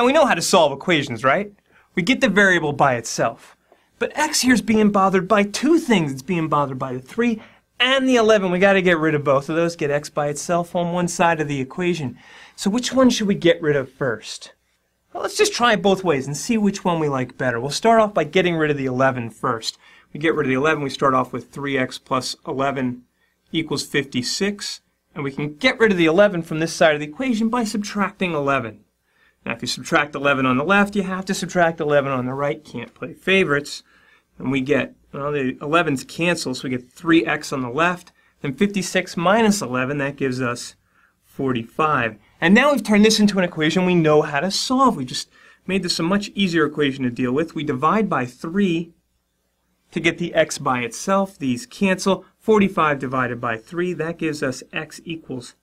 Now we know how to solve equations, right? We get the variable by itself. But x here is being bothered by two things. It's being bothered by the 3 and the 11. We got to get rid of both of those, get x by itself on one side of the equation. So which one should we get rid of first? Well, let's just try it both ways and see which one we like better. We'll start off by getting rid of the 11 first. We get rid of the 11, we start off with 3x plus 11 equals 56. And we can get rid of the 11 from this side of the equation by subtracting 11. Now, if you subtract 11 on the left, you have to subtract 11 on the right. Can't play favorites. And we get, well, the 11's cancel, so we get 3x on the left. Then 56 minus 11, that gives us 45. And now we've turned this into an equation we know how to solve. We just made this a much easier equation to deal with. We divide by 3 to get the x by itself. These cancel. 45 divided by 3, that gives us x equals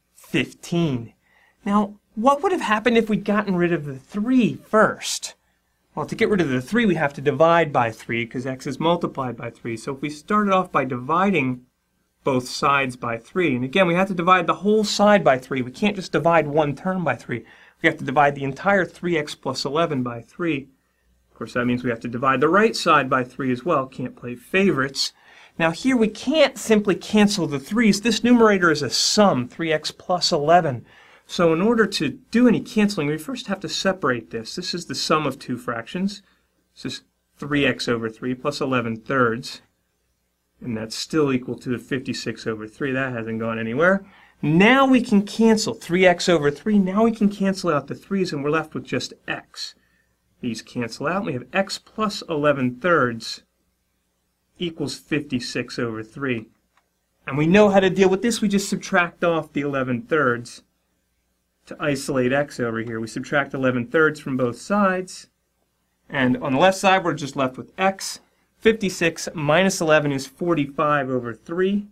15. Now, what would have happened if we'd gotten rid of the 3 first? Well, to get rid of the 3, we have to divide by 3 because x is multiplied by 3. So if we started off by dividing both sides by 3, and again, we have to divide the whole side by 3. We can't just divide one term by 3. We have to divide the entire 3x plus 11 by 3. Of course, that means we have to divide the right side by 3 as well. Can't play favorites. Now here we can't simply cancel the 3's. This numerator is a sum, 3x plus 11. So in order to do any canceling, we first have to separate this. This is the sum of two fractions. This is 3x over 3 plus 11 thirds. And that's still equal to 56 over 3. That hasn't gone anywhere. Now we can cancel 3x over 3. Now we can cancel out the 3's and we're left with just x. These cancel out. We have x plus 11 thirds equals 56 over 3. And we know how to deal with this. We just subtract off the 11 thirds to isolate x over here. We subtract 11 thirds from both sides. And on the left side, we're just left with x. 56 minus 11 is 45 over 3.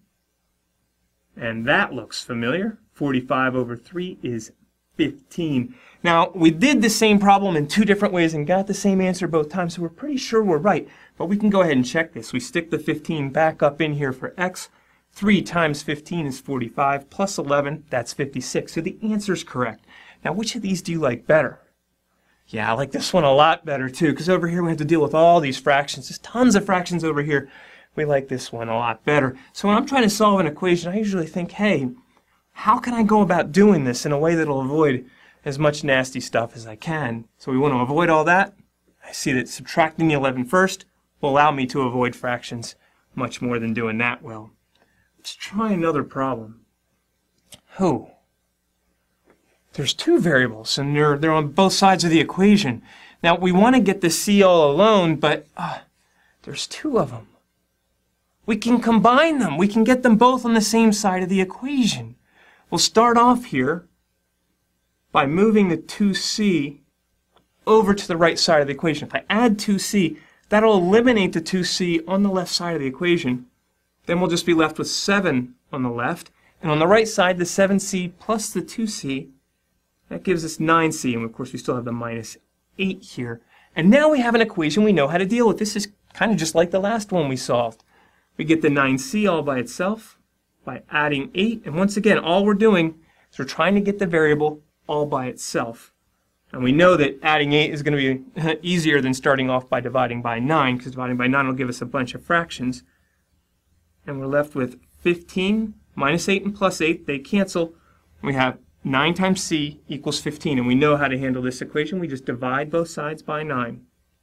And that looks familiar. 45 over 3 is 15. Now, we did the same problem in two different ways and got the same answer both times, so we're pretty sure we're right. But we can go ahead and check this. We stick the 15 back up in here for x. 3 times 15 is 45, plus 11, that's 56. So the answer's correct. Now, which of these do you like better? Yeah, I like this one a lot better, too, because over here we have to deal with all these fractions. There's tons of fractions over here. We like this one a lot better. So when I'm trying to solve an equation, I usually think, hey, how can I go about doing this in a way that'll avoid as much nasty stuff as I can? So we want to avoid all that. I see that subtracting the 11 first will allow me to avoid fractions much more than doing that well. Let's try another problem. There's two variables, and they're on both sides of the equation. Now, we want to get the c all alone, but there's two of them. We can combine them. We can get them both on the same side of the equation. We'll start off here by moving the 2c over to the right side of the equation. If I add 2c, that'll eliminate the 2c on the left side of the equation. Then we'll just be left with 7 on the left. And on the right side, the 7c plus the 2c, that gives us 9c. And of course, we still have the minus 8 here. And now we have an equation we know how to deal with. This is kind of just like the last one we solved. We get the 9c all by itself by adding 8. And once again, all we're doing is we're trying to get the variable all by itself. And we know that adding 8 is going to be easier than starting off by dividing by 9, because dividing by 9 will give us a bunch of fractions. And we're left with 15 minus 8 and plus 8. They cancel. We have 9 times c equals 15. And we know how to handle this equation. We just divide both sides by 9.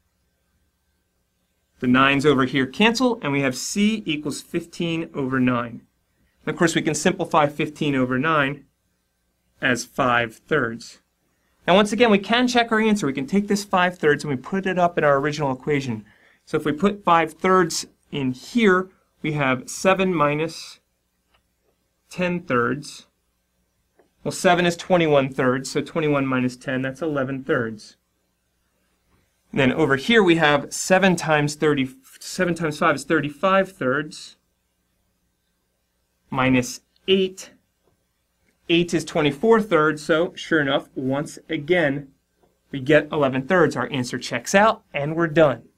The 9's over here cancel, and we have c equals 15 over 9. And of course, we can simplify 15 over 9 as 5 thirds. Now, once again, we can check our answer. We can take this 5 thirds and we put it up in our original equation. So if we put 5 thirds in here, we have 7 minus 10 thirds. Well, 7 is 21 thirds, so 21 minus 10, that's 11 thirds. And then over here we have 7 times 5 is 35 thirds, minus 8. 8 is 24 thirds, so sure enough, once again, we get 11 thirds. Our answer checks out, and we're done.